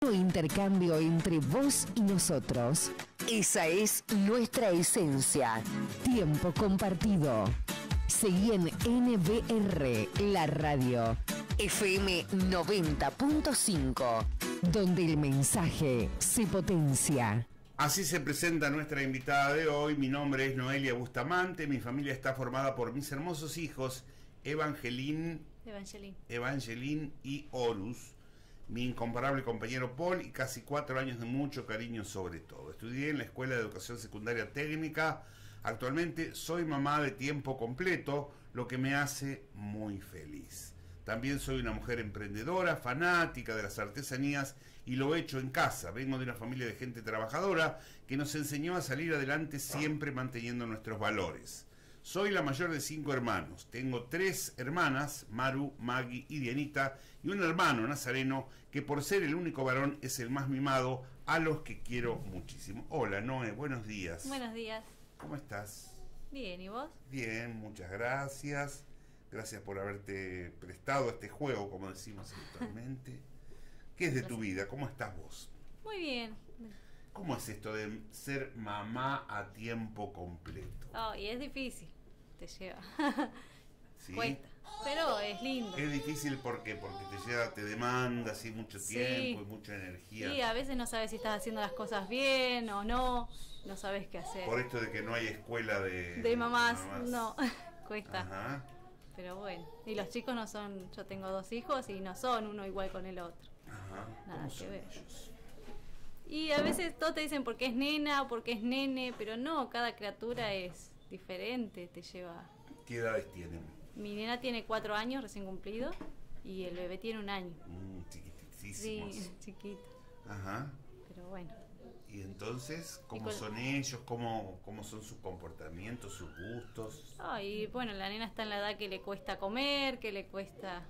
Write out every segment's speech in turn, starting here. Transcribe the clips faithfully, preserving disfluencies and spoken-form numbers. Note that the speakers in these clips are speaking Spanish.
Intercambio entre vos y nosotros. Esa es nuestra esencia. Tiempo compartido. Seguí en N B R, la radio. F M noventa punto cinco, donde el mensaje se potencia. Así se presenta nuestra invitada de hoy. Mi nombre es Noelia Bustamante. Mi familia está formada por mis hermosos hijos Evangelín, Evangelín, Evangelín y Horus, mi incomparable compañero Paul y casi cuatro años de mucho cariño sobre todo. Estudié en la Escuela de Educación Secundaria Técnica. Actualmente soy mamá de tiempo completo, lo que me hace muy feliz. También soy una mujer emprendedora, fanática de las artesanías y lo he hecho en casa. Vengo de una familia de gente trabajadora que nos enseñó a salir adelante siempre manteniendo nuestros valores. Soy la mayor de cinco hermanos. Tengo tres hermanas, Maru, Maggie y Dianita, y un hermano, Nazareno, que por ser el único varón es el más mimado, a los que quiero muchísimo. Hola, Noé, buenos días. buenos días. ¿Cómo estás? Bien, ¿y vos? Bien, muchas gracias. Gracias por haberte prestado este juego, como decimos habitualmente. ¿Qué es de tu vida? ¿Cómo estás vos? Muy bien. ¿Cómo es esto de ser mamá a tiempo completo? Oh, y es difícil, te lleva. ¿Sí? Cuesta, pero es lindo. Es difícil ¿por qué? Porque te lleva, te demanda así mucho Sí. tiempo y mucha energía. Sí, a veces no sabes si estás haciendo las cosas bien o no, no sabes qué hacer. Por esto de que no hay escuela de, De mamás, de mamás. no, cuesta. Ajá. Pero bueno, y los chicos no son, yo tengo dos hijos y no son uno igual con el otro. Ajá. Nada ¿Cómo que son ver. ellos? Y a veces todos te dicen porque es nena o porque es nene, pero no, cada criatura es diferente, te lleva. ¿Qué edades tienen? Mi nena tiene cuatro años recién cumplido y el bebé tiene un año. Mm, chiquitísimos. Sí, chiquito, Ajá. pero bueno. Y entonces, ¿cómo Y con- son ellos? ¿Cómo, ¿Cómo son sus comportamientos, sus gustos? Ah, y bueno, la nena está en la edad que le cuesta comer, que le cuesta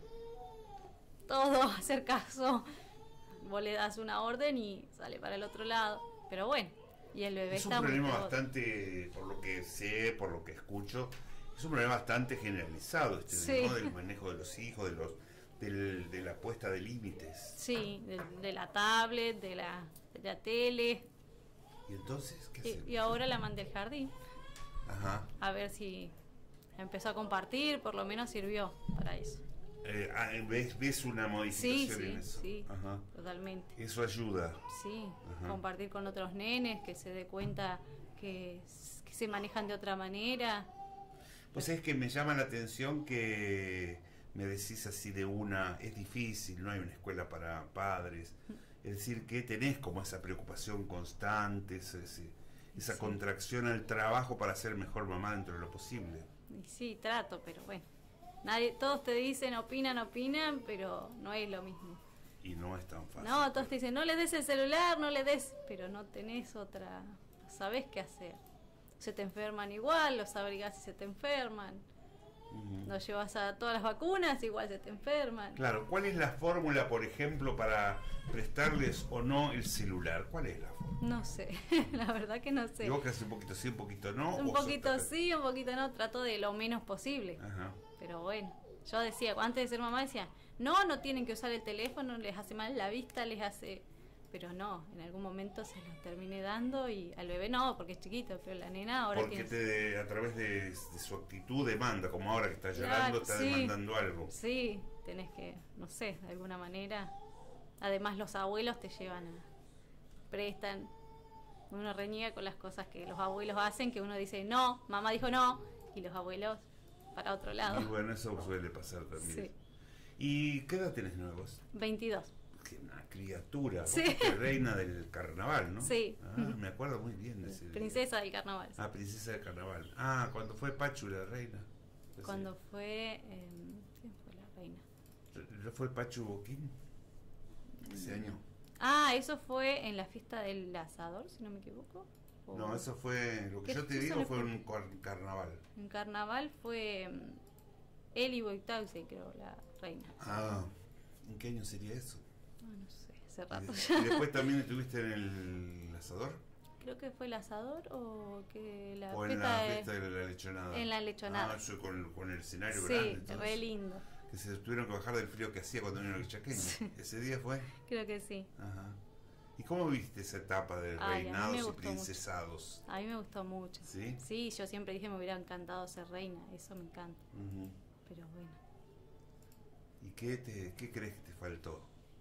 todo, hacer caso. Vos le das una orden y sale para el otro lado. Pero bueno, y el bebé Es un está muy problema todo. bastante, por lo que sé, por lo que escucho, es un problema bastante generalizado este, Sí. ¿no? Del manejo de los hijos, de los del, de la puesta de límites. Sí, de, de la tablet, de la, de la tele. Y entonces, ¿qué hacemos? Y, y ahora la mandé al jardín. Ajá. A ver si empezó a compartir, por lo menos sirvió para eso. Eh, ah, ¿ves, ¿Ves una Sí, modificación sí, en eso? sí, Ajá. totalmente. Eso ayuda. Sí, Ajá. compartir con otros nenes, que se dé cuenta que, que se manejan de otra manera. Pues es que me llama la atención que me decís así de una, es difícil, no hay una escuela para padres. Es decir, que tenés como esa preocupación constante, ese, ese- esa Sí. contracción al trabajo para ser mejor mamá dentro de lo posible. Y sí, trato, pero bueno. Nadie, todos te dicen, opinan, opinan, pero no es lo mismo. Y no es tan fácil. No, todos te dicen, no le des el celular, no le des, pero no tenés otra, no sabés qué hacer. Se te enferman igual, los abrigás y se te enferman. Ujú. Los llevas a todas las vacunas, igual se te enferman. Claro, ¿cuál es la fórmula, por ejemplo, para prestarles o no el celular? ¿Cuál es la fórmula? No sé, la verdad que no sé. ¿Y vos que haces un poquito sí, un poquito no? Un ¿O sos poquito capaz? sí, un poquito no, trato de lo menos posible. Ajá. Pero bueno, yo decía, antes de ser mamá decía, no, no tienen que usar el teléfono, les hace mal la vista, les hace... Pero no, en algún momento se los terminé dando y al bebé no, porque es chiquito, pero la nena ahora Porque tiene... te, a través de, de su actitud demanda, como ahora que está Claro, llorando, está sí. demandando algo. Sí, tenés que, no sé, de alguna manera. Además los abuelos te llevan a... prestan. Uno reniega con las cosas que los abuelos hacen, que uno dice no, mamá dijo no, y los abuelos para otro lado. Y bueno, eso suele pasar también. Sí. ¿Y qué edad tenés nuevos? veintidós. Que una criatura, vos Sí. fuiste reina del carnaval, ¿no? Sí. Ah, me acuerdo muy bien de ese. Princesa del carnaval. Ah, princesa del carnaval. Ah, cuando fue Pachu la reina. Pues Cuando fue... eh, ¿quién fue la reina? sí. ¿No fue Pachu Boquín? Ese año. Ah, eso fue en la fiesta del asador, si no me equivoco. O- No, eso fue. Lo que ¿Qué yo te eso digo le fue fue? un car- carnaval. En carnaval fue mm, Eli Boitause, creo, la reina. Ah, ¿en qué año sería eso? Ah, no sé, hace Y, rato de- ya. y después también estuviste en el asador. Creo que fue el asador o que la O en fiesta la de- fiesta de la lechonada. en la lechonada. Ah, eso con, con el escenario Sí, grande. entonces. re lindo. Que se tuvieron que bajar del frío que hacía cuando vino el chaqueño. Sí. ¿Ese día fue? Creo que sí. Ajá. ¿Y cómo viste esa etapa de Ay, a mí me reinados y gustó princesados? A mí me gustó mucho. ¿Sí? Sí, yo siempre dije me hubiera encantado ser reina, eso me encanta. Ujú. Pero bueno. ¿Y qué, te, qué crees que te faltó?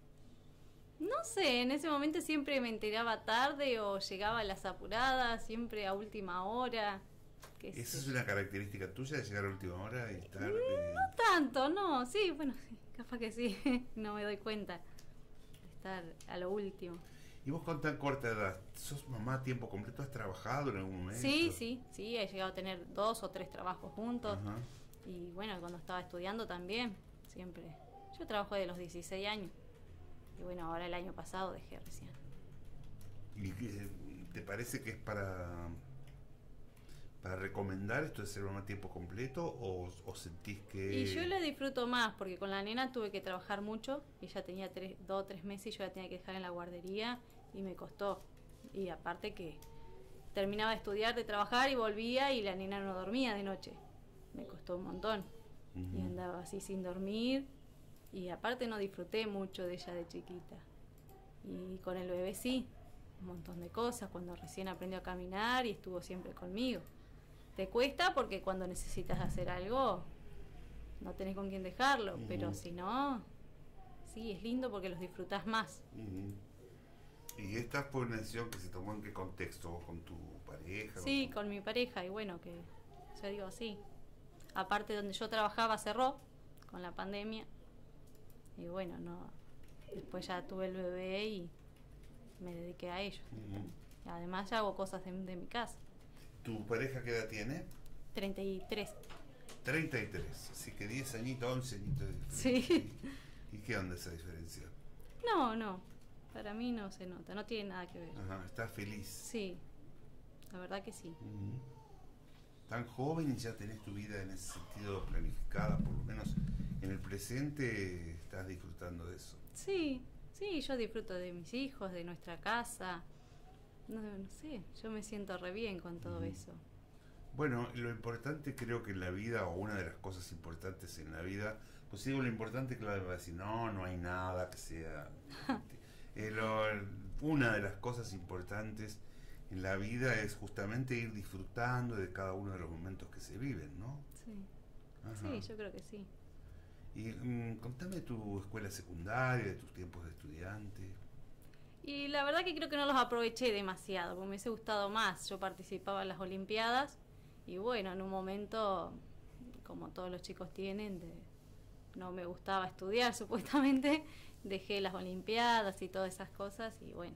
No sé, en ese momento siempre me enteraba tarde o llegaba a las apuradas, siempre a última hora. qué sé ¿Esa es yo. una característica tuya de llegar a última hora y estar... eh, No tanto, no, sí, bueno, sí, capaz que sí, no me doy cuenta de estar a lo último. Y vos con tan corta edad, ¿sos mamá a tiempo completo? ¿Has trabajado en algún momento? Sí, sí, sí, he llegado a tener dos o tres trabajos juntos. Ajá. Y bueno, cuando estaba estudiando también, siempre. Yo trabajo de los dieciséis años. Y bueno, ahora el año pasado dejé recién. ¿Y qué- te parece que es para para recomendar esto de ser mamá a tiempo completo o, o sentís que... Y yo lo disfruto más porque con la nena tuve que trabajar mucho. Ella tenía tres, dos o tres meses y yo la tenía que dejar en la guardería y me costó. Y aparte que terminaba de estudiar, de trabajar y volvía y la nena no dormía de noche. Me costó un montón. Ujú. Y andaba así sin dormir. Y aparte no disfruté mucho de ella de chiquita. Y con el bebé sí, un montón de cosas. Cuando recién aprendió a caminar y estuvo siempre conmigo. Te cuesta porque cuando necesitas hacer algo no tenés con quién dejarlo. Ujú. Pero si no, sí, es lindo porque los disfrutás más. Ujú. ¿Y esta fue una decisión que se tomó en qué contexto? ¿Vos con tu pareja? Sí, tu- con mi pareja. Y bueno, que yo digo así. Aparte donde yo trabajaba cerró con la pandemia. Y bueno, no. Después ya tuve el bebé y me dediqué a ellos. Ujú. Y además ya hago cosas de, de mi casa. ¿Tu pareja qué edad tiene? treinta y tres. treinta y tres, así que diez añitos, once añitos de diferencia. Sí. ¿Y, y qué onda esa diferencia? No, no. Para mí no se nota. No tiene nada que ver. Ajá, ¿estás feliz? Sí. La verdad que sí. Ujú. Tan joven y ya tenés tu vida en ese sentido planificada, por lo menos en el presente estás disfrutando de eso. Sí. Sí, yo disfruto de mis hijos, de nuestra casa. No, no sé. Yo me siento re bien con todo Ujú. eso. Bueno, lo importante creo que en la vida, o una de las cosas importantes en la vida, pues si digo lo importante, claro, va a decir, no, no hay nada que sea... Eh, lo- una de las cosas importantes en la vida es justamente ir disfrutando de cada uno de los momentos que se viven, ¿no? Sí. Ajá. Sí, yo creo que sí. Y mm, contame de tu escuela secundaria, de tus tiempos de estudiante. Y la verdad que creo que no los aproveché demasiado, porque me hubiese gustado más. Yo participaba en las Olimpiadas y bueno, en un momento, como todos los chicos tienen, de, no me gustaba estudiar supuestamente, dejé las Olimpiadas y todas esas cosas y bueno,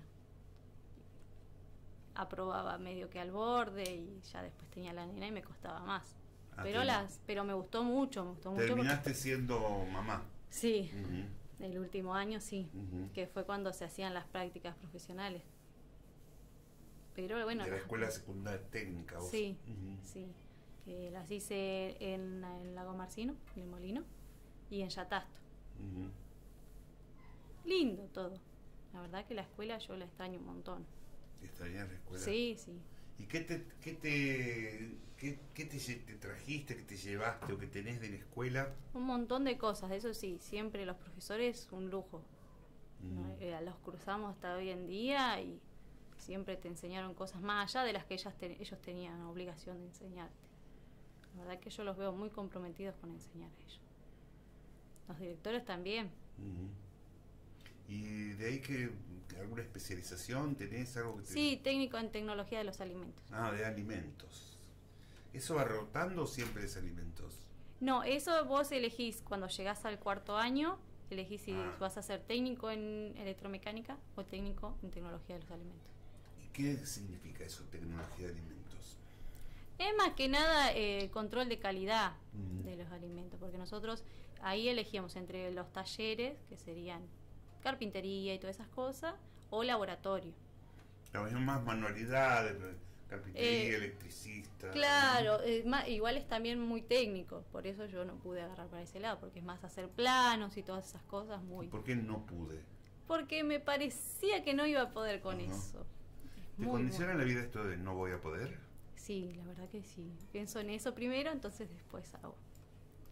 aprobaba medio que al borde y ya después tenía la nena y me costaba más. Ah, Pero termi- las, pero me gustó mucho, me gustó mucho. porque- Terminaste siendo mamá. Sí, Ujú, el último año sí, ujú. que fue cuando se hacían las prácticas profesionales. Pero bueno, De la las- escuela secundaria técnica. Vos. Sí, Ujú. sí, que las hice en el Lago Marcino, en el Molino, y en Yatasto. Ujú. Lindo todo. La verdad que la escuela yo la extraño un montón. ¿Extrañas la escuela? Sí, sí. ¿Y qué te, qué te, qué, qué te, lle- te trajiste, qué te llevaste o que tenés de la escuela? Un montón de cosas, eso sí, siempre los profesores un lujo. ¿no? Mm. Eh, los cruzamos hasta hoy en día y siempre te enseñaron cosas más allá de las que ellas te- ellos tenían obligación de enseñarte. La verdad que yo los veo muy comprometidos con enseñar a ellos. Los directores también. Ujú. ¿Y de ahí que, que alguna especialización tenés, algo que te... Sí, técnico en tecnología de los alimentos. Ah, de alimentos. ¿Eso va rotando o siempre es alimentos? No, eso vos elegís cuando llegás al cuarto año, elegís si Ah. vas a ser técnico en electromecánica o técnico en tecnología de los alimentos. ¿Y qué significa eso, tecnología de alimentos? Es más que nada eh, control de calidad Mm. de los alimentos, porque nosotros ahí elegíamos entre los talleres, que serían carpintería y todas esas cosas, o laboratorio. La misma más manualidades, carpintería, Eh, electricista. Claro, eh, ma- igual es también muy técnico, por eso yo no pude agarrar para ese lado, porque es más hacer planos y todas esas cosas ¿Y muy... por qué no pude? Porque me parecía que no iba a poder con Ajá. eso. ¿Te Muy condiciona bueno. la vida esto de no voy a poder? Sí, la verdad que sí. Pienso en eso primero, entonces después hago.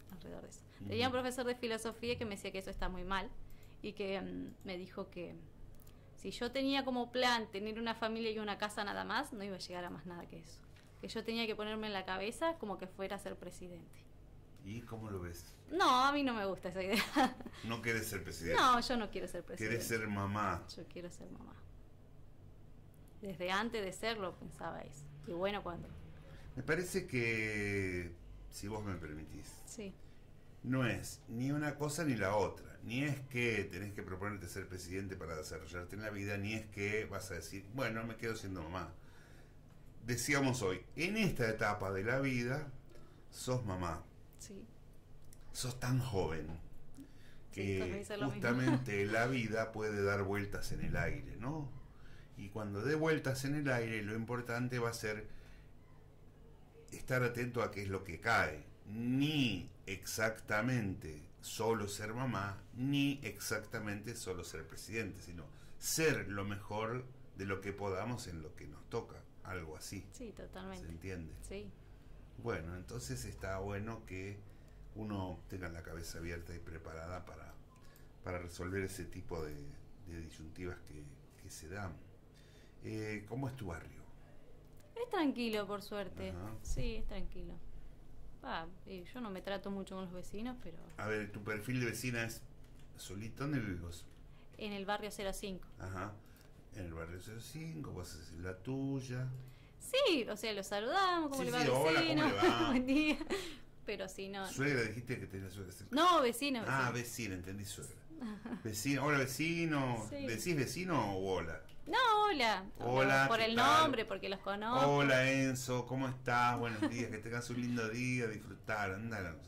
alrededor de eso. Uh-huh. Tenía un profesor de filosofía que me decía que eso está muy mal y que um, me dijo que si yo tenía como plan tener una familia y una casa nada más, no iba a llegar a más nada que eso. Que yo tenía que ponerme en la cabeza como que fuera a ser presidente. ¿Y cómo lo ves? No, a mí no me gusta esa idea. ¿No querés ser presidente? No, yo no quiero ser presidente. ¿Querés ser mamá? Yo quiero ser mamá. Desde antes de serlo pensaba eso. Y bueno, cuando... Me parece que, si vos me permitís, sí. no es ni una cosa ni la otra. Ni es que tenés que proponerte ser presidente para desarrollarte en la vida, ni es que vas a decir, bueno, me quedo siendo mamá. Decíamos hoy, en esta etapa de la vida, sos mamá. Sí. Sos tan joven que sí, justamente la vida puede dar vueltas en el aire, ¿no? Y cuando dé vueltas en el aire, lo importante va a ser estar atento a qué es lo que cae. Ni exactamente solo ser mamá, ni exactamente solo ser presidente, sino ser lo mejor de lo que podamos en lo que nos toca. Algo así. Sí, totalmente. ¿Se entiende? Sí. Bueno, entonces está bueno que uno tenga la cabeza abierta y preparada para, para resolver ese tipo de, de disyuntivas que, que se dan. Eh, ¿Cómo es tu barrio? Es tranquilo, por suerte. Ajá. Sí, es tranquilo. Ah, y yo no me trato mucho con los vecinos, pero... A ver, ¿tu perfil de vecina es solito en el... Los... En el barrio cero cinco. Ajá. En el barrio cero cinco, vos haces la tuya. Sí, o sea, los saludamos, ¿cómo sí, le va, sí, vecino? hola, ¿cómo le va? Buen día. Pero sí, no. ¿Suegra? Dijiste que tenías suegra. No, vecino, vecino. Ah, vecina, entendí suegra. Vecino, hola vecino. Sí. ¿Decís vecino o hola? No, hola. Hola. Por el tal? nombre, porque los conozco. Hola Enzo, ¿cómo estás? Buenos días, que tengas un lindo día, disfrutar, andala.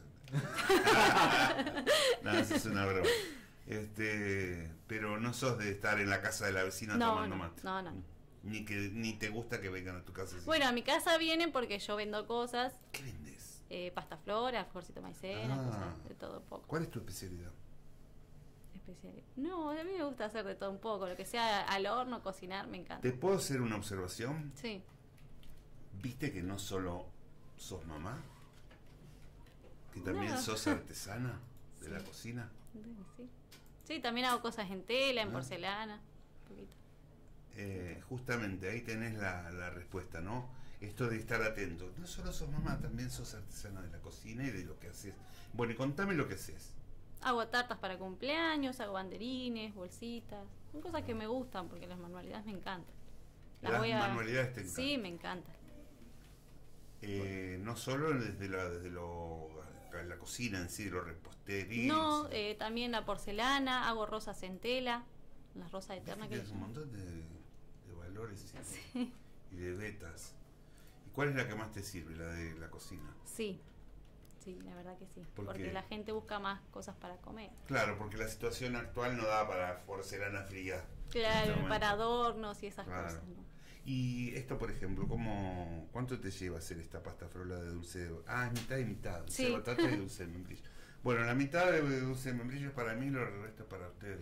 No, eso es una broma. Este, pero no sos de estar en la casa de la vecina no, tomando no, mate. No, no. Ni que ni te gusta que vengan a tu casa. Bueno, a mi casa vienen porque yo vendo cosas. ¿Qué vendes? Eh, pasta flora, florcito maicena, ah, cosas de todo un poco. ¿Cuál es tu especialidad? Especialidad. No, a mí me gusta hacer de todo un poco. Lo que sea al horno, cocinar, me encanta. ¿Te puedo hacer una observación? Sí. ¿Viste que no solo sos mamá? Que también no. sos artesana de sí. la cocina. Sí. Sí, también hago cosas en tela, en ah. porcelana. Un poquito. Eh, justamente ahí tenés la, la respuesta, ¿no? Esto de estar atento. No solo sos mamá, también sos artesana de la cocina y de lo que haces. Bueno, y contame lo que haces. Hago tartas para cumpleaños, hago banderines, bolsitas. Son cosas que me gustan porque las manualidades me encantan. Las, las voy a... manualidades te encantan. Sí, me encantan. Eh, no solo desde la, desde lo, la cocina en sí, los reposterías. No, eh, también la porcelana, hago rosas en tela, las rosas eternas que tienes un montón de, de valores y, sí. y de vetas. ¿Y cuál es la que más te sirve, la de la cocina? Sí, sí, la verdad que sí. ¿Por porque qué? La gente busca más cosas para comer. Claro, porque la situación actual no da para porcelana fría. Claro, para adornos y esas claro. cosas, ¿no? Y esto, por ejemplo, ¿cómo, ¿cuánto te lleva hacer esta pasta frola de dulce de... Ah, es mitad y mitad, sí. de batata y dulce de membrillo. Bueno, la mitad de dulce de membrillo es para mí y lo resto es para ustedes.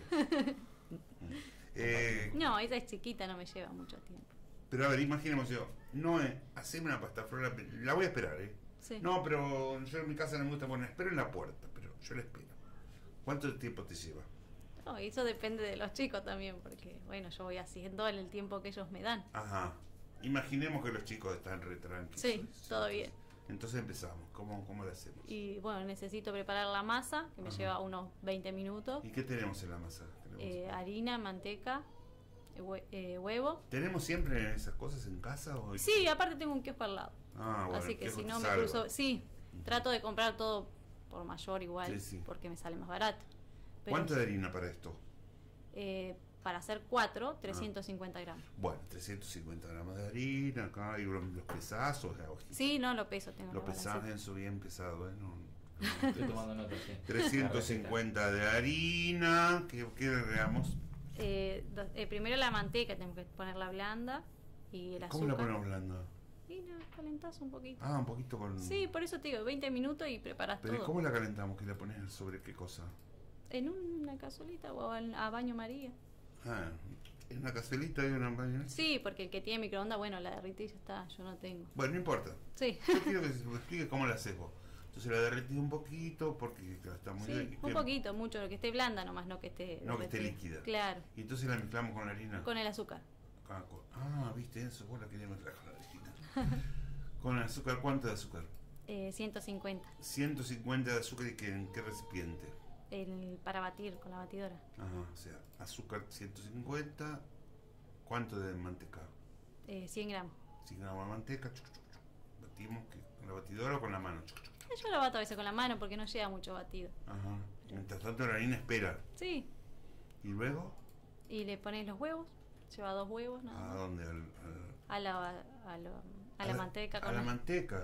eh, no, esa es chiquita, no me lleva mucho tiempo. Pero a ver, imaginemos yo, no es, haceme una pasta frola, la voy a esperar, ¿eh? Sí. No, pero yo en mi casa no me gusta poner, espero en la puerta, pero yo la espero. ¿Cuánto tiempo te lleva? No, eso depende de los chicos también, porque bueno, yo voy haciendo en el tiempo que ellos me dan. Ajá. Imaginemos que los chicos están re tranquilos. Sí, todo bien. Entonces empezamos. ¿Cómo, cómo lo hacemos? Y bueno, necesito preparar la masa, que me Ajá. lleva unos veinte minutos. ¿Y qué tenemos en la masa? Eh, harina, manteca, hue eh, huevo. ¿Tenemos siempre esas cosas en casa? O... Sí, aparte tengo un kiosco al lado. Ah, bueno, así que si no me salva. cruzo... Sí, uh-huh. trato de comprar todo por mayor igual, sí, sí. porque me sale más barato. Pero ¿cuánto de harina para esto? Eh, para hacer cuatro, trescientos cincuenta ah. gramos. Bueno, trescientos cincuenta gramos de harina, acá y los pesazos. Sí, no, lo peso. Tengo lo pesás eso bien pesado, ¿eh? No, no. Estoy tomando nota, sí. trescientos cincuenta de harina, ¿qué, qué agregamos? Eh, eh, primero la manteca, tenemos que ponerla blanda y el azúcar. ¿Cómo la ponemos blanda? Y la calentás un poquito. Ah, un poquito con... Sí, por eso te digo, veinte minutos y preparas todo. ¿Pero cómo la calentamos? ¿Que la pones sobre qué cosa? En una cazuelita o a baño María. Ah, ¿en una cazuelita y una baño María? Sí, porque el que tiene microondas, bueno, la derrití y ya está, yo no tengo. Bueno, no importa. Sí. Yo quiero que me expliques cómo la haces vos. Entonces la derretís un poquito porque claro, está muy Sí, bien. un poquito, mucho, lo que esté blanda nomás, no que esté... No que esté líquida. Claro, Y entonces la mezclamos con la harina. con el azúcar. Ah, con- ah, viste eso, vos la querías mezclar con la harina. Con el azúcar, ¿cuánto de azúcar? Eh, ciento cincuenta, ciento cincuenta de azúcar y que, ¿en qué recipiente? el, para batir con la batidora. Ajá, o sea, azúcar ciento cincuenta, ¿cuánto de manteca? Eh, cien gramos. cien gramos de manteca, chuc, chuc, chuc. Batimos que, con la batidora o con la mano. Chuc, chuc. Eh, Yo lo bato a veces con la mano porque no lleva mucho batido. Ajá. Mientras tanto la harina espera. Sí, ¿Y luego? y le pones los huevos, lleva dos huevos, ¿no? ¿A dónde? Al, al- A la, a, lo- a la manteca A con la la- manteca.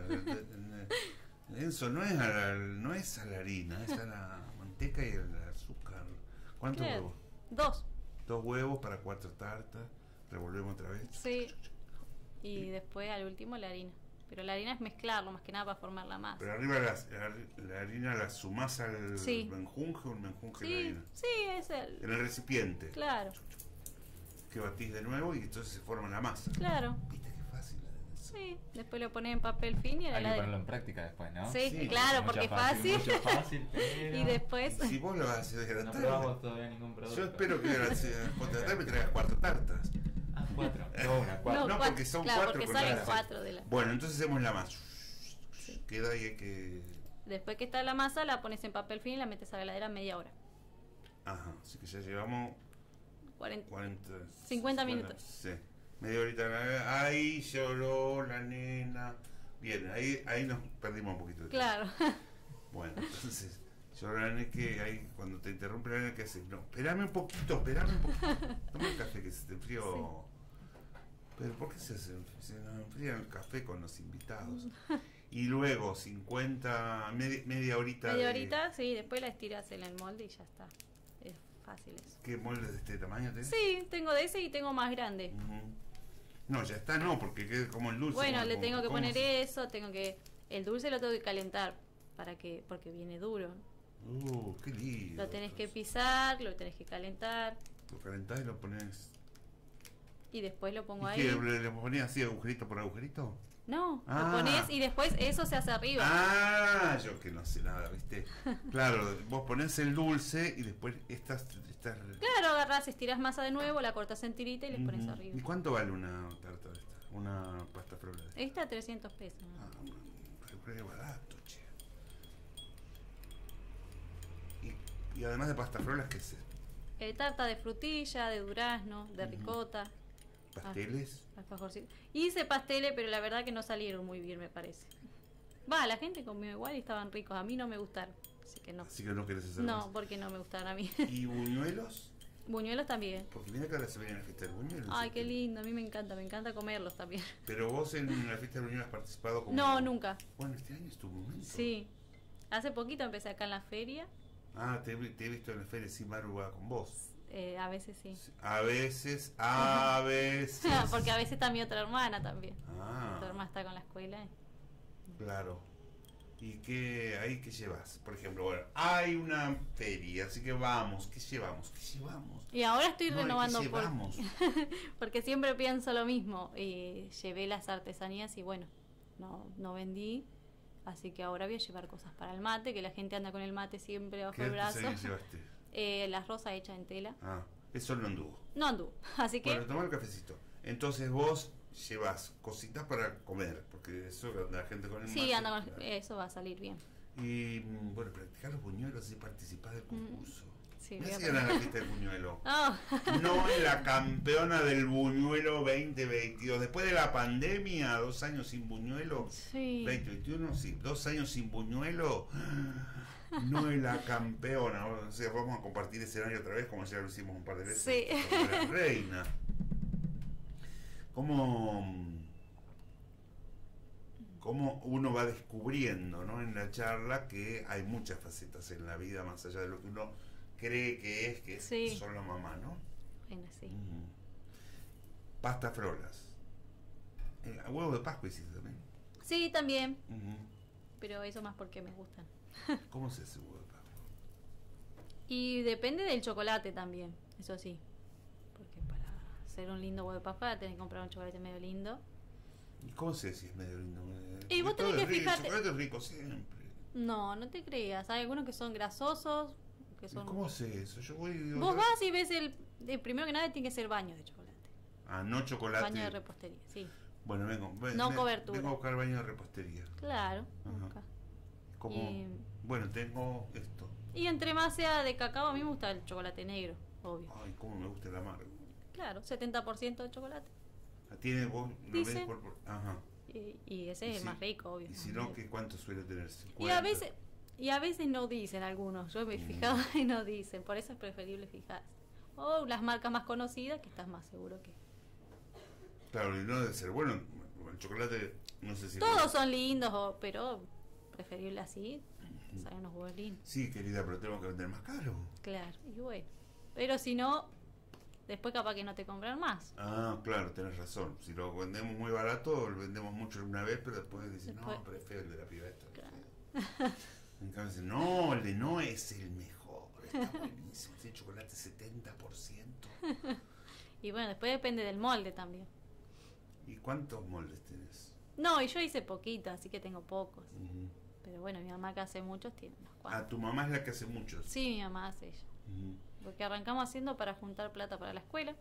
Eso no es a la, no es a la harina, es a la manteca y al azúcar. ¿Cuántos Claro. huevos? Dos, Dos huevos para cuatro tartas. Revolvemos otra vez. sí. Y después al último la harina. Pero la harina es mezclarlo más que nada para formar la masa. Pero arriba la, la, la harina la sumás al Sí. menjunje o el menjunje la Sí, harina. sí, es el... En el recipiente. Claro, Que batís de nuevo y entonces se forma la masa. claro. ¿Viste qué fácil? Eso? Sí, después lo pones en papel fin y a la Hay que heladera. ponerlo en práctica después, ¿no? Sí, Sí, claro, Mucha porque es fácil. Mucho fácil, pero Y después... Y si vos lo haces de la no tarde, probamos todavía ningún producto. yo espero que a las cuatro de la tarde me traigas cuatro tartas. Ah, cuatro. No, una, cuatro. No, cuat- porque son claro, cuatro porque con salen la- cuatro de la... Bueno, entonces hacemos la masa. Queda ahí hay que... Después que está la masa, la pones en papel fin y la metes a la heladera media hora. Ajá, así que ya llevamos cuarenta, cuarenta... cincuenta minutos. Sí, media horita. Ahí lloró la nena. Bien, ahí, ahí nos perdimos un poquito de tiempo. Claro. Bueno, entonces, lloró la nena que ahí cuando te interrumpe la nena, ¿qué haces? No, espérame un poquito, espérame un poquito. Toma el café que se te enfrió. Pero ¿por qué se, hace, se nos enfría el café con los invitados? Y luego cincuenta, media, media horita. Media de- horita, sí, después la estiras en el molde y ya está. Es fácil eso. ¿Qué molde de este tamaño tenés? Sí, tengo de ese y tengo más grande. Ujú. No, ya está, no, porque queda como el dulce. Bueno, como- le tengo que ¿cómo poner se- eso, tengo que... El dulce lo tengo que calentar para que porque viene duro. Uh, qué lindo. Lo tenés que pisar, lo tenés que calentar Lo calentás y lo pones. y después lo pongo ¿Y ahí. qué? ¿Le, le ponés así agujerito por agujerito? No, Ah. lo pones y después eso se hace arriba. Ah, yo que no sé nada, ¿viste? Claro, vos ponés el dulce y después estas. estas Claro, agarrás, estirás masa de nuevo, la cortas en tirita y le pones Ujú. arriba. ¿Y cuánto vale una tarta de esta? Una pasta frola de esta. Esta trescientos pesos. ¿no? Ah, un re barato, che. Y, y además de pasta frolas, ¿qué es? Eh, tarta de frutilla, de durazno, de ricota, ¿Pasteles? alfajorcito. Hice pasteles, pero la verdad que no salieron muy bien, me parece. Va, la gente comió igual y estaban ricos. A mí no me gustaron, así que no. Así que no querés hacer No, más. porque no me gustaron a mí. ¿Y buñuelos? Buñuelos también. Porque mira que ahora se viene la fiesta del buñuelo. Ay, ¿sí? qué lindo, a mí me encanta, me encanta comerlos también. Pero vos en la fiesta del buñuelo has participado como... No, nunca. Bueno, este año es tu momento. Sí. Hace poquito empecé acá en la feria. Ah, te, te he visto en la feria, sí, Maru va con vos. Eh, a veces sí. A veces, a veces. Porque a veces está mi otra hermana también. Ah, Mi hermana está con la escuela. y- claro. ¿Y qué, ahí qué llevas? Por ejemplo, bueno, hay una feria, así que vamos. ¿Qué llevamos? ¿Qué llevamos? Y ahora estoy No, ¿y renovando ¿qué por, llevamos? porque siempre pienso lo mismo. Y llevé las artesanías y bueno, no, no vendí. Así que ahora voy a llevar cosas para el mate, que la gente anda con el mate siempre bajo ¿Qué el brazo. artesanía llevaste? Eh, las rosas hechas en tela. Ah, eso no anduvo. No anduvo. Así que Bueno, toma el cafecito. Entonces vos llevas cositas para comer, porque eso anda la gente con el sí, mate, anda con, claro. eso va a salir bien. Y mm, bueno, practicar los buñuelos y participar del concurso. Sí, Me voy a hacían a la fiesta del buñuelo. Oh, No es la campeona del buñuelo veinte veintidós. Después de la pandemia, dos años sin buñuelo. sí. veinte veintiuno, sí, dos años sin buñuelo. No es la campeona. O sea, vamos a compartir escenario otra vez, como ya lo hicimos un par de veces. Sí. Con la reina. ¿Cómo, cómo uno va descubriendo, ¿no? En la charla que hay muchas facetas en la vida, más allá de lo que uno cree que es, que es Sí. solo mamá, ¿no? Bueno, sí. Mm. Pasta frolas. Eh, huevo de Pascua hiciste también. Sí, también. Ujú. Pero eso más porque me gustan. ¿Cómo se hace huevo de Pascua? Y depende del chocolate también, eso sí. Porque para hacer un lindo huevo de Pascua tenés que comprar un chocolate medio lindo. ¿Y cómo sé si es medio lindo? Y vos Todo tenés es que rico, fijarte- El chocolate es rico siempre. No, no te creas. Hay algunos que son grasosos, que son... ¿Cómo sé eso? Yo voy y digo, Vos vas y ves el... el primero que nada tiene que ser baño de chocolate. Ah, no chocolate. Baño de repostería, sí. Bueno, vengo. ven- No ven- cobertura. Vengo a buscar baño de repostería. Claro. Ajá. Acá. Como, Y- bueno, tengo esto. Y entre más sea de cacao, a mí me gusta el chocolate negro, obvio. Ay, cómo me gusta el amargo. Claro, setenta por ciento de chocolate. Ah, Tiene vos, lo Dice. ves por, por- ajá. Y, y ese Y es el si- más rico, obvio. Y si no, ¿qué, ¿cuánto suele tener? Y a cincuenta. veces y a veces no dicen algunos. Yo me he Mm. fijado y no dicen. Por eso es preferible fijarse. O las marcas más conocidas, que estás más seguro que... Claro, y no debe ser bueno. El chocolate, no sé si. Todos son lindos, o- pero preferible así. Salen unos huevos lindos. Sí, querida, pero tenemos que vender más caro. Claro, y bueno. Pero si no, después capaz que no te compran más. Ah, claro, tenés razón. Si lo vendemos muy barato, lo vendemos mucho una vez, pero después dicen, Después- no, pero es feo el de la piba esta. Claro. En cambio dicen, no, el de no es el mejor. Está buenísimo. Tiene chocolate setenta por ciento. Y bueno, después depende del molde también. ¿Y cuántos moldes tenés? No, y yo hice poquito, así que tengo pocos. Ujú. Pero bueno, mi mamá que hace muchos tiene unos Ah, cuantos. tu mamá es la que hace muchos. Sí, mi mamá hace ella. Ujú. Porque arrancamos haciendo para juntar plata para la escuela.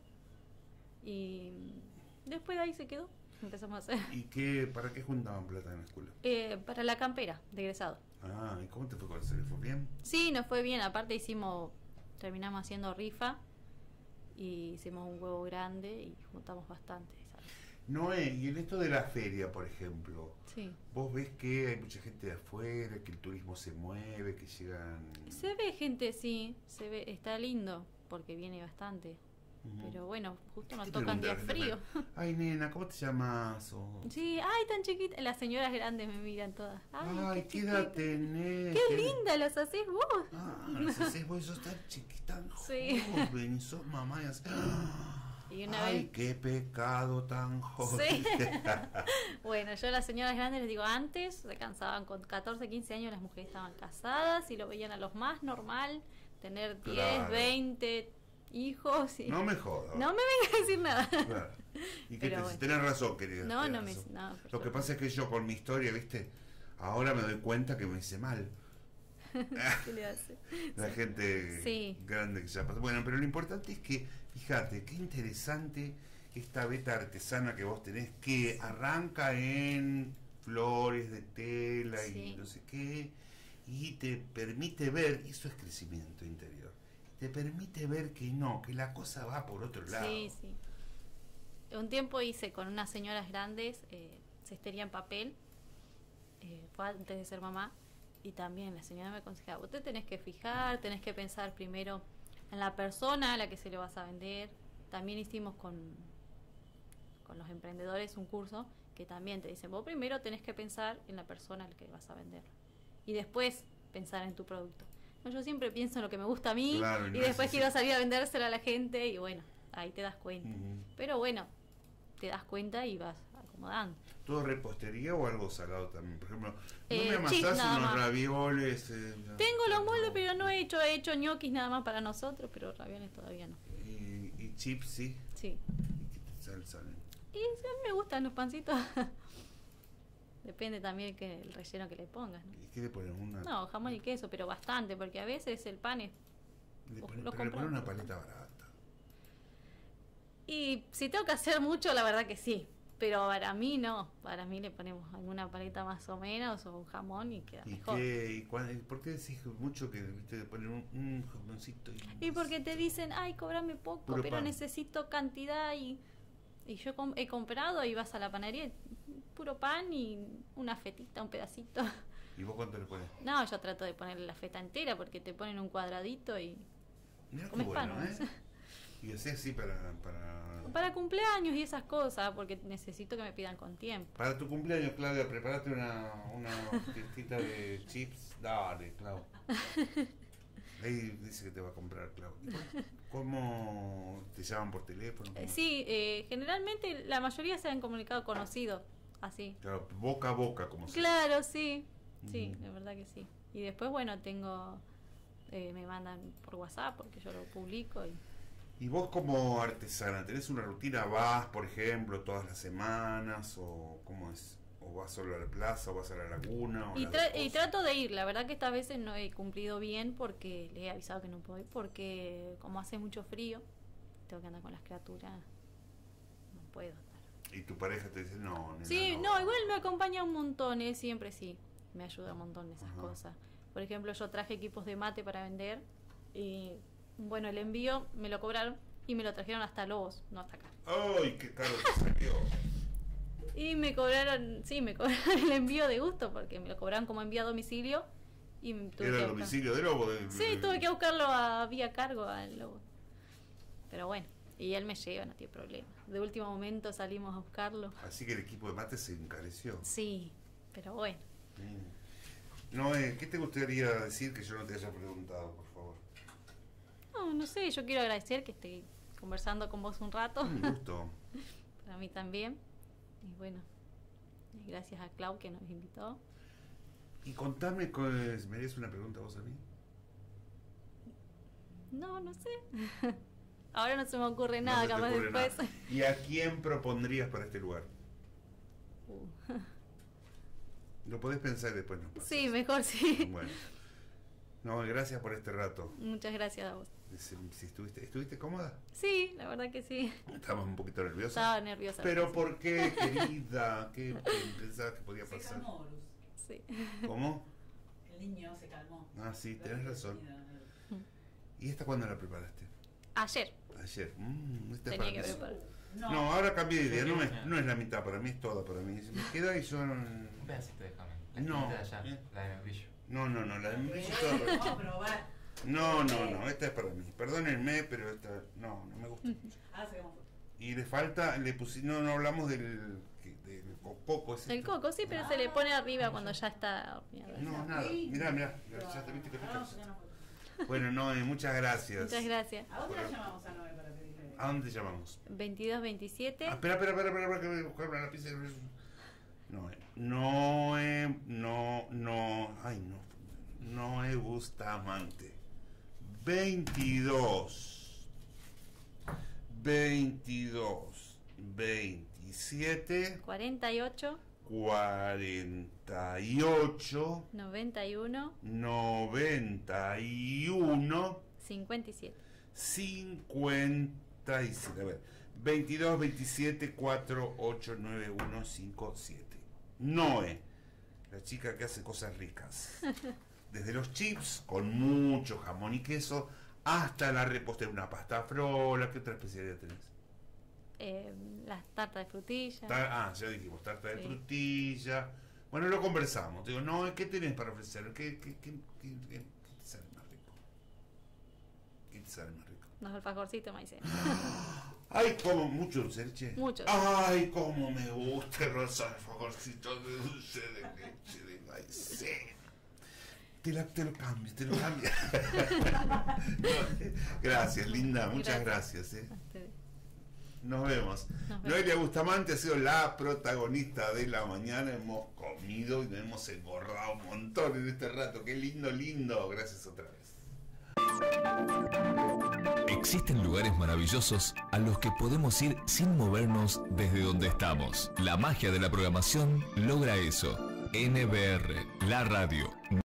Y después de ahí se quedó. Empezamos a hacer. ¿Y qué, para qué juntaban plata en la escuela? Eh, para la campera de egresado. Ah, ¿y cómo te fue con eso? ¿Le fue bien? Sí, nos fue bien. Aparte hicimos, terminamos haciendo rifa. Y hicimos un huevo grande y juntamos bastante. ¿sabes? Noé, y en esto de la feria, por ejemplo, Sí. vos ves que hay mucha gente de afuera, que el turismo se mueve, que llegan... Se ve gente, sí. Se ve, está lindo. Porque viene bastante. Ujú. Pero bueno, justo ¿Qué nos te tocan días pregunta la fríos. gente? Ay, nena, ¿cómo te llamas? O, Sí, ay, tan chiquita. Las señoras grandes me miran todas. Ay, Ay, qué ¿qué edad chiquita. tenés? Qué linda las haces vos. Ah, las haces vos, sos tan chiquita, tan Sí. joven, y sos mamá y haces... Y una Ay, vez- qué pecado tan joven. Sí. Bueno, yo a las señoras grandes les digo, antes se cansaban con catorce, quince años, las mujeres estaban casadas y lo veían a los más normal, tener diez, Claro. veinte hijos. Y... No me jodas. No me vengas a decir nada. Claro. Y que Pero te, bueno. tenés razón, querida. No, tenés no me... razón. No, por Lo que suerte. pasa es que yo con mi historia, viste, ahora me doy cuenta que me hice mal. ¿Qué le hace? La gente Sí. grande que ya pasó. Bueno, pero lo importante es que, fíjate, qué interesante esta beta artesana que vos tenés, que arranca en flores de tela y Sí. no sé qué, y te permite ver, y eso es crecimiento interior, te permite ver que no, que la cosa va por otro lado. Sí, sí. Un tiempo hice con unas señoras grandes eh, cestería en papel, eh, fue antes de ser mamá, y también la señora me aconsejaba, vos te tenés que fijar, tenés que pensar primero en la persona a la que se lo vas a vender. También hicimos con, con los emprendedores un curso que también te dicen, vos primero tenés que pensar en la persona a la que vas a vender y después pensar en tu producto. No, yo siempre pienso en lo que me gusta a mí Claro, y y no después es quiero así. salir a vendérselo a la gente y bueno, ahí te das cuenta. Ujú. Pero bueno, te das cuenta y vas acomodando. ¿Todo repostería o algo salado también? Por ejemplo, ¿no Eh, me chips amasás nada unos más. ravioles? Eh, ya- Tengo los moldes, no. pero no he hecho, he hecho ñoquis nada más para nosotros, pero ravioles todavía no. Y, y chips, sí. Sí. ¿Y qué te sal- salen? Y sí, a mí me gustan los pancitos. Depende también que el relleno que le pongas, ¿no? ¿Y qué le ponen? Una, No, jamón y queso, pero bastante, porque a veces el pan es... le o ponen, lo pero le ponen compramos. una paleta barata. Y si tengo que hacer mucho, la verdad que sí. Pero para mí no. Para mí le ponemos alguna paleta más o menos o un jamón y queda ¿Y, mejor. qué, y cuán- por qué decís mucho que viste, le ponen un, un jamoncito? Y, Y porque te dicen, ay, cobrame poco, Puro pero pan. necesito cantidad y... Y yo com- he comprado y vas a la panadería, y puro pan y una fetita, un pedacito. ¿Y vos cuánto le pones? No, yo trato de ponerle la feta entera porque te ponen un cuadradito y... Mirá qué Comes bueno, pan, ¿eh? Y así así para, para... Para cumpleaños y esas cosas, porque necesito que me pidan con tiempo. Para tu cumpleaños, Claudia, prepárate una, una tortita de chips. Dale, Clau. Ahí dice que te va a comprar, Clau. ¿Cómo te llaman por teléfono? Eh, ¿Cómo? Sí, eh, generalmente la mayoría se han comunicado conocidos, así. Claro, boca a boca, como se Claro, sí, sí, Ujú. la verdad que sí. Y después, bueno, tengo, eh, me mandan por WhatsApp porque yo lo publico y... ¿Y vos como artesana, tenés una rutina? ¿Vas, por ejemplo, todas las semanas o cómo es? ¿O vas solo a la plaza, o vas a la laguna? O Y, las tra- dos y cosas? trato de ir, la verdad que estas veces no he cumplido bien porque les he avisado que no puedo ir, porque como hace mucho frío, tengo que andar con las criaturas, no puedo estar. Y tu pareja te dice, no, nena, Sí, no, igual me acompaña un montón, él siempre sí, me ayuda un montón en esas Ajá. cosas. Por ejemplo, yo traje equipos de mate para vender y bueno, el envío me lo cobraron y me lo trajeron hasta Lobos, no hasta acá. ¡Ay, qué caro te salió! Y me cobraron, sí, me cobraron el envío de gusto porque me lo cobraron como envío a domicilio y tuve Era que el buscar- domicilio de Lobo. del- Sí, tuve que buscarlo a vía cargo al Lobo. Pero bueno, y él me lleva, no tiene problema. De último momento salimos a buscarlo. Así que el equipo de mate se encareció. Sí, pero bueno. Mm. No, eh, ¿qué te gustaría decir que yo no te haya preguntado, por favor? No, no sé, yo quiero agradecer que esté conversando con vos un rato. Un gusto. Para mí también. Y bueno, y gracias a Clau que nos invitó. Y contame, co- ¿me harías una pregunta vos a mí? No, no sé. Ahora no se me ocurre No nada, se te capaz ocurre después. nada. ¿Y a quién propondrías para este lugar? Uh. Lo podés pensar y después no pasa. Sí, mejor sí. Bueno. No, gracias por este rato. Muchas gracias a vos. Si, si estuviste, ¿Estuviste cómoda? Sí, la verdad que sí. Estabas un poquito nerviosa. Estaba nerviosa. ¿Pero por qué, querida? ¿Qué pensabas que podía Se pasar? calmó, Horus. Sí. ¿Cómo? El niño se calmó. Ah, sí, Lo tenés había razón. tenido, eh. ¿Y esta cuándo la preparaste? Ayer Ayer. Mm, esta es tenía para que mí. preparar. No, No, ahora cambié de idea. No, es, no es la mitad para mí, es toda para mí. Se me queda y yo... no- Un pedacito, déjame. La No. esquinita de allá, Eh. la de membrillo. No, no, no, la de membrillo Eh, es toda para mí. vamos a probar. No, no, no, esta es para mí. Perdónenme, pero esta... No, no me gusta. Ah, sacamos foto. Y le falta... le pusi, no, no hablamos del... que- del coco. ¿Es El esto? coco, sí, pero se le pone arriba cuando ya está horneado. No, nada. Mirá, mirá. Ya te viste que Ahora vamos a te... sacar una foto. Bueno, Noé, muchas gracias. Muchas gracias. ¿A dónde la llamamos a Noé para pedirle? ¿A dónde te llamamos? veintidós veintisiete. Ah, espera, espera, espera, espera, espera, que voy a buscar una lápiz. No, no, eh, no, no, ay, no, no es Bustamante. veintidós, veintidós, veintisiete, cuarenta y ocho. cuarenta y ocho, noventa y uno. noventa y uno, cincuenta y siete. cincuenta y siete. A ver, veintidós, veintisiete, cuatro, ocho, nueve, uno, cinco, siete. Noé, la chica que hace cosas ricas. Desde los chips con mucho jamón y queso hasta la repostería, una pasta frola. ¿Qué otra especialidad tenés? Eh, las tartas de frutilla. Tar- ah, ya dijimos, tarta de Sí. frutilla. Bueno, lo conversamos. Digo, no, ¿qué tenés para ofrecer? ¿Qué, qué, qué, qué- qué te sale más rico? ¿Qué te sale más rico? Los alfajorcitos maicena. Ay, como mucho dulce de leche. Mucho. Ay, cómo me gusta los alfajorcitos de dulce de leche de maicena. Te, la, te lo cambio, te lo cambio. No, gracias, linda, muchas gracias. eh. A ustedes. Nos vemos. Nos vemos. Noelia Bustamante ha sido la protagonista de la mañana. Hemos comido y nos hemos engordado un montón en este rato. Qué lindo, lindo. Gracias otra vez. Existen lugares maravillosos a los que podemos ir sin movernos desde donde estamos. La magia de la programación logra eso. N B R, la radio.